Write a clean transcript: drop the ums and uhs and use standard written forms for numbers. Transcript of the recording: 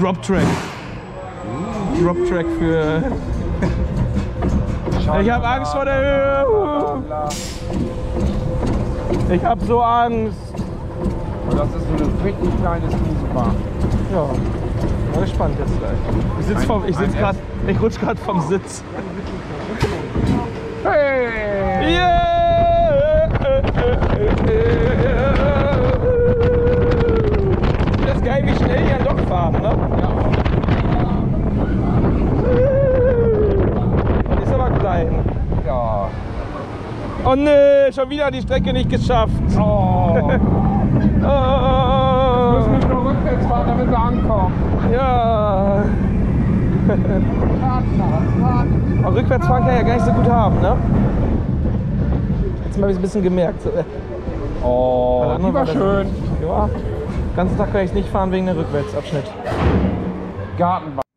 Drop Track. Drop Track für... Ich habe Angst vor der Höhe. Ich habe so Angst. Und das ist so ein richtig kleines Fußbad. Ja, mal gespannt jetzt gleich. Ich rutsche gerade vom Sitz. Hey! Yeah! Das ist geil, wie schnell die dann doch fahren, ne? Ja. Die ist aber klein. Ja. Oh ne, schon wieder die Strecke nicht geschafft. Oh. Oh. Müssen wir nur rückwärts fahren, damit wir ankommen. Ja. Aber rückwärts fahren kann ich ja gar nicht so gut haben, ne? Jetzt habe ich es ein bisschen gemerkt. Oh, die war schön. Ja. Den ganzen Tag kann ich es nicht fahren wegen der Rückwärtsabschnitt. Gartenbahn.